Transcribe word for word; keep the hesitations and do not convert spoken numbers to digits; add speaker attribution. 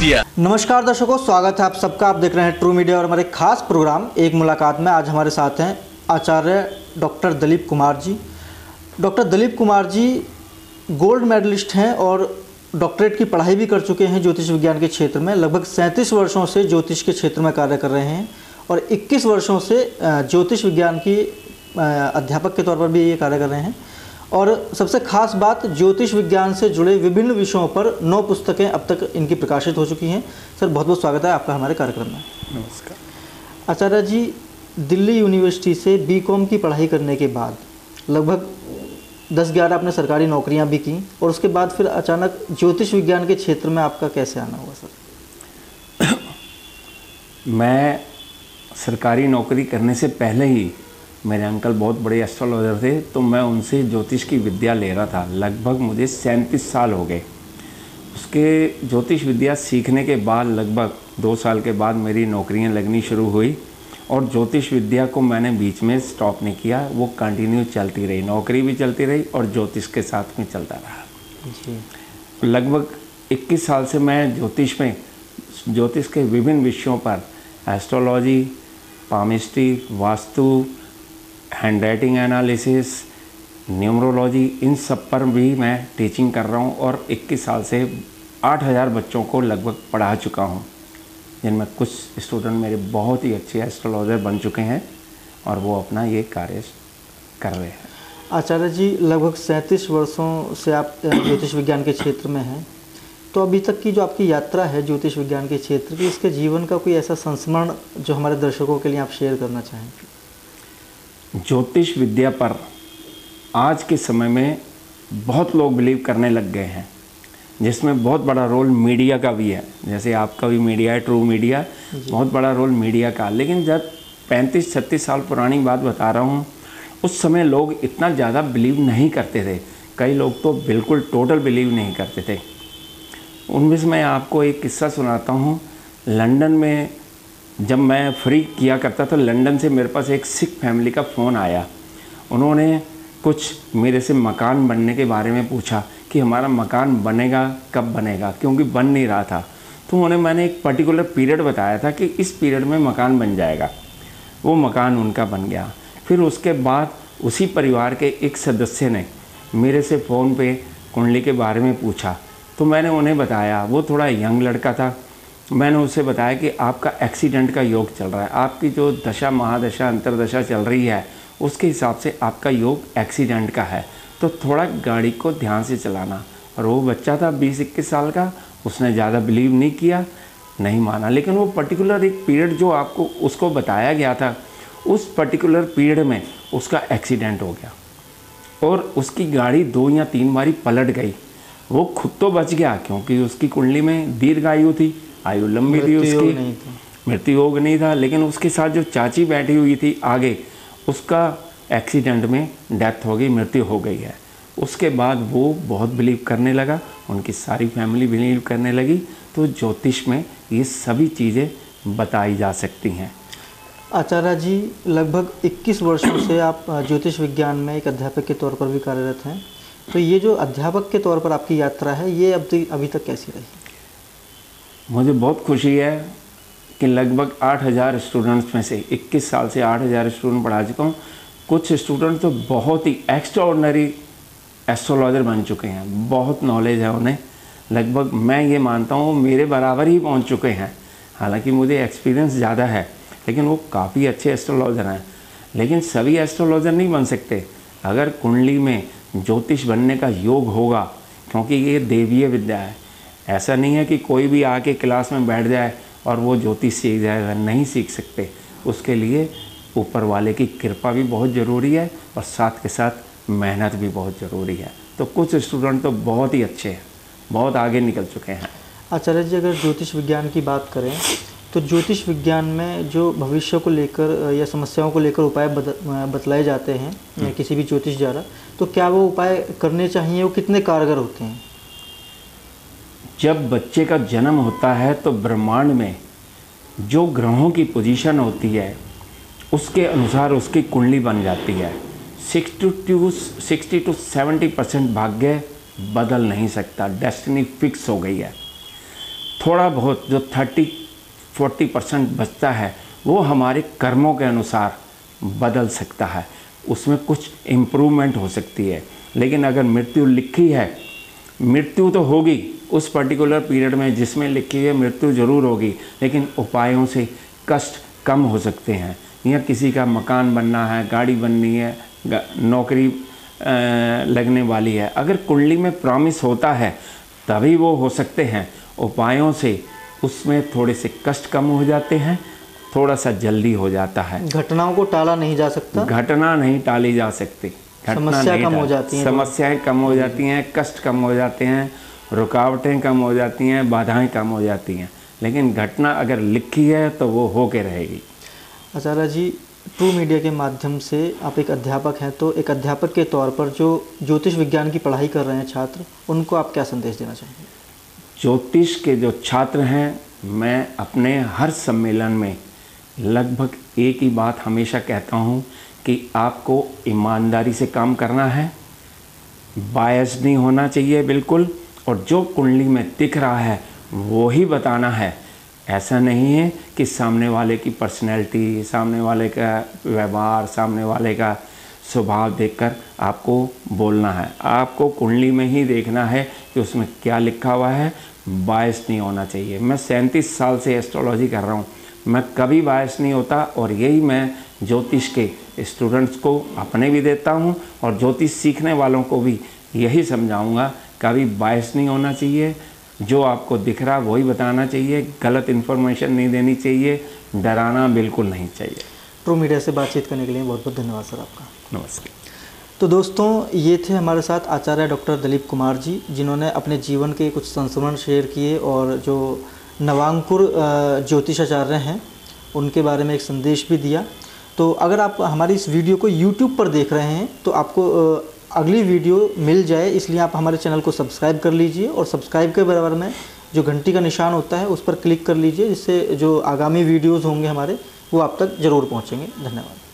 Speaker 1: Media.
Speaker 2: नमस्कार दर्शकों, स्वागत है आप सबका। आप देख रहे हैं ट्रू मीडिया और हमारे खास प्रोग्राम एक मुलाकात में। आज हमारे साथ हैं Acharya doctor Dalip Kumar ji. Doctor Dalip Kumar ji gold medalist हैं और डॉक्टरेट की पढ़ाई भी कर चुके हैं ज्योतिष विज्ञान के क्षेत्र में। लगभग सैंतीस वर्षों से ज्योतिष के क्षेत्र में कार्य कर रहे हैं और इक्कीस वर्षों से ज्योतिष विज्ञान की अध्यापक के तौर पर भी ये कार्य कर रहे हैं। और सबसे खास बात, ज्योतिष विज्ञान से जुड़े विभिन्न विषयों पर नौ पुस्तकें अब तक इनकी प्रकाशित हो चुकी हैं। सर, बहुत बहुत स्वागत है आपका हमारे कार्यक्रम में।
Speaker 3: नमस्कार।
Speaker 2: आचार्य जी, दिल्ली यूनिवर्सिटी से बी कॉम की पढ़ाई करने के बाद लगभग दस ग्यारह आपने सरकारी नौकरियां भी की और उसके बाद फिर अचानक ज्योतिष विज्ञान के क्षेत्र में आपका कैसे आना हुआ सर?
Speaker 3: मैं सरकारी नौकरी करने से पहले ही, मेरे अंकल बहुत बड़े एस्ट्रोलॉजर थे, तो मैं उनसे ज्योतिष की विद्या ले रहा था। लगभग मुझे सैंतीस साल हो गए। उसके ज्योतिष विद्या सीखने के बाद लगभग दो साल के बाद मेरी नौकरियां लगनी शुरू हुई और ज्योतिष विद्या को मैंने बीच में स्टॉप नहीं किया, वो कंटिन्यू चलती रही। नौकरी भी चलती रही और ज्योतिष के साथ में चलता रहा जी। लगभग इक्कीस साल से मैं ज्योतिष में ज्योतिष के विभिन्न विषयों पर, astrology, palmistry, vastu, handwriting analysis, numerology, इन सब पर भी मैं टीचिंग कर रहा हूँ और इक्कीस साल से आठ हज़ार बच्चों को लगभग पढ़ा चुका हूँ, जिनमें कुछ स्टूडेंट मेरे बहुत ही अच्छे एस्ट्रोलॉजर बन चुके हैं और वो अपना ये कार्य कर रहे हैं।
Speaker 2: आचार्य जी, लगभग सैंतीस वर्षों से आप ज्योतिष विज्ञान के क्षेत्र में हैं, तो अभी तक की जो आपकी यात्रा है ज्योतिष विज्ञान के क्षेत्र की, इसके जीवन का कोई ऐसा संस्मरण जो हमारे दर्शकों के लिए आप शेयर करना चाहें?
Speaker 3: ज्योतिष विद्या पर आज के समय में बहुत लोग बिलीव करने लग गए हैं, जिसमें बहुत बड़ा रोल मीडिया का भी है। जैसे आपका भी मीडिया है, ट्रू मीडिया, बहुत बड़ा रोल मीडिया का। लेकिन जब पैंतीस छत्तीस साल पुरानी बात बता रहा हूँ, उस समय लोग इतना ज़्यादा बिलीव नहीं करते थे। कई लोग तो बिल्कुल टोटल बिलीव नहीं करते थे। उनमें से मैं आपको एक किस्सा सुनाता हूँ। लंदन में जब मैं फ्री किया करता था, लंदन से मेरे पास एक सिख फैमिली का फ़ोन आया। उन्होंने कुछ मेरे से मकान बनने के बारे में पूछा कि हमारा मकान बनेगा, कब बनेगा, क्योंकि बन नहीं रहा था। तो उन्हें मैंने एक पर्टिकुलर पीरियड बताया था कि इस पीरियड में मकान बन जाएगा। वो मकान उनका बन गया। फिर उसके बाद उसी परिवार के एक सदस्य ने मेरे से फ़ोन पे कुंडली के बारे में पूछा, तो मैंने उन्हें बताया। वो थोड़ा यंग लड़का था। मैंने उसे बताया कि आपका एक्सीडेंट का योग चल रहा है, आपकी जो दशा महादशा अंतरदशा चल रही है उसके हिसाब से आपका योग एक्सीडेंट का है, तो थोड़ा गाड़ी को ध्यान से चलाना। और वो बच्चा था बीस इक्कीस साल का, उसने ज़्यादा बिलीव नहीं किया, नहीं माना। लेकिन वो पर्टिकुलर एक पीरियड जो आपको उसको बताया गया था, उस पर्टिकुलर पीरियड में उसका एक्सीडेंट हो गया और उसकी गाड़ी दो या तीन बारी पलट गई। वो खुद तो बच गया क्योंकि उसकी कुंडली में दीर्घायु थी, आयु लंबी थी, उसकी मृत्यु योग नहीं था। लेकिन उसके साथ जो चाची बैठी हुई थी आगे, उसका एक्सीडेंट में डेथ हो गई, मृत्यु हो गई है। उसके बाद वो बहुत बिलीव करने लगा, उनकी सारी फैमिली बिलीव करने लगी। तो ज्योतिष में ये सभी चीज़ें बताई जा सकती हैं।
Speaker 2: आचार्य जी, लगभग इक्कीस वर्षों से आप ज्योतिष विज्ञान में एक अध्यापक के तौर पर भी कार्यरत हैं, तो ये जो अध्यापक के तौर पर आपकी यात्रा है, ये अब तक अभी तक कैसी रही?
Speaker 3: मुझे बहुत खुशी है कि लगभग आठ हज़ार स्टूडेंट्स में से इक्कीस साल से आठ हज़ार स्टूडेंट पढ़ा चुका हूँ। कुछ स्टूडेंट तो बहुत ही एक्स्ट्राऑर्डिनरी एस्ट्रोलॉजर बन चुके हैं, बहुत नॉलेज है उन्हें। लगभग मैं ये मानता हूँ मेरे बराबर ही पहुँच चुके हैं। हालांकि मुझे एक्सपीरियंस ज़्यादा है, लेकिन वो काफ़ी अच्छे एस्ट्रोलॉजर हैं। लेकिन सभी एस्ट्रोलॉजर नहीं बन सकते। अगर कुंडली में ज्योतिष बनने का योग होगा, क्योंकि ये देवीय विद्या है, ऐसा नहीं है कि कोई भी आके क्लास में बैठ जाए और वो ज्योतिष सीख जाएगा, नहीं सीख सकते। उसके लिए ऊपर वाले की कृपा भी बहुत ज़रूरी है और साथ के साथ मेहनत भी बहुत ज़रूरी है। तो कुछ स्टूडेंट तो बहुत ही अच्छे हैं, बहुत आगे निकल चुके हैं।
Speaker 2: आचार्य जी, अगर ज्योतिष विज्ञान की बात करें तो ज्योतिष विज्ञान में जो भविष्य को लेकर या समस्याओं को लेकर उपाय बतलाए जाते हैं किसी भी ज्योतिष द्वारा, तो क्या वो उपाय करने चाहिए, वो कितने कारगर होते हैं?
Speaker 3: जब बच्चे का जन्म होता है तो ब्रह्मांड में जो ग्रहों की पोजीशन होती है उसके अनुसार उसकी कुंडली बन जाती है। Sixty two sixty two seventy percent भाग्य बदल नहीं सकता, डेस्टिनी फिक्स हो गई है। थोड़ा बहुत जो थर्टी फोर्टी परसेंट बचता है वो हमारे कर्मों के अनुसार बदल सकता है, उसमें कुछ इम्प्रूवमेंट हो सकती है। लेकिन अगर मृत्यु लिखी है, मृत्यु तो होगी उस पर्टिकुलर पीरियड में जिसमें लिखी है, मृत्यु ज़रूर होगी, लेकिन उपायों से कष्ट कम हो सकते हैं। या किसी का मकान बनना है, गाड़ी बननी है, नौकरी लगने वाली है, अगर कुंडली में प्रॉमिस होता है तभी वो हो सकते हैं। उपायों से उसमें थोड़े से कष्ट कम हो जाते हैं, थोड़ा सा जल्दी हो जाता है।
Speaker 2: घटनाओं को टाला नहीं जा सकता,
Speaker 3: घटना नहीं टाली जा सकती,
Speaker 2: समस्या कम हो जाती हैं,
Speaker 3: समस्याएं कम हो जाती हैं, कष्ट कम हो जाते हैं, रुकावटें कम हो जाती हैं, बाधाएं कम हो जाती हैं। लेकिन घटना अगर लिखी है तो वो हो के रहेगी।
Speaker 2: आचार्य जी, ट्रू मीडिया के माध्यम से आप एक अध्यापक हैं, तो एक अध्यापक के तौर पर जो ज्योतिष विज्ञान की पढ़ाई कर रहे हैं छात्र, उनको आप क्या संदेश देना चाहेंगे?
Speaker 3: ज्योतिष के जो छात्र हैं, मैं अपने हर सम्मेलन में लगभग एक ही बात हमेशा कहता हूँ कि आपको ईमानदारी से काम करना है, बायस नहीं होना चाहिए बिल्कुल, और जो कुंडली में दिख रहा है वो ही बताना है। ऐसा नहीं है कि सामने वाले की पर्सनैलिटी, सामने वाले का व्यवहार, सामने वाले का स्वभाव देखकर आपको बोलना है। आपको कुंडली में ही देखना है कि उसमें क्या लिखा हुआ है, बायस नहीं होना चाहिए। मैं सैंतीस साल से एस्ट्रोलॉजी कर रहा हूँ, मैं कभी बायस नहीं होता, और यही मैं ज्योतिष के स्टूडेंट्स को अपने भी देता हूँ और ज्योतिष सीखने वालों को भी यही समझाऊँगा, कभी बायस नहीं होना चाहिए। जो आपको दिख रहा वही बताना चाहिए, गलत इन्फॉर्मेशन नहीं देनी चाहिए, डराना बिल्कुल नहीं चाहिए।
Speaker 2: ट्रू मीडिया से बातचीत करने के लिए बहुत बहुत धन्यवाद सर आपका।
Speaker 3: नमस्कार।
Speaker 2: तो दोस्तों, ये थे हमारे साथ आचार्य डॉक्टर दलीप कुमार जी, जिन्होंने अपने जीवन के कुछ संस्मरण शेयर किए और जो नवांकुर ज्योतिषाचार्य हैं उनके बारे में एक संदेश भी दिया। तो अगर आप हमारी इस वीडियो को यूट्यूब पर देख रहे हैं तो आपको अगली वीडियो मिल जाए, इसलिए आप हमारे चैनल को सब्सक्राइब कर लीजिए, और सब्सक्राइब के बराबर में जो घंटी का निशान होता है उस पर क्लिक कर लीजिए, जिससे जो आगामी वीडियोज़ होंगे हमारे वो आप तक ज़रूर पहुँचेंगे। धन्यवाद।